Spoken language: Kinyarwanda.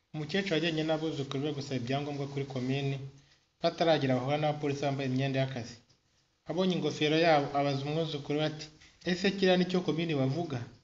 Umukecuru ajyanye n'abuzukuru be gusaba ibyangombwa kuri komini bataragera bahura n'abapolisi bambaye imyenda y'akazi. Abonye ingofero yabo abaza umwuzukuru we ati ese kiriya nicyo komini bavuga?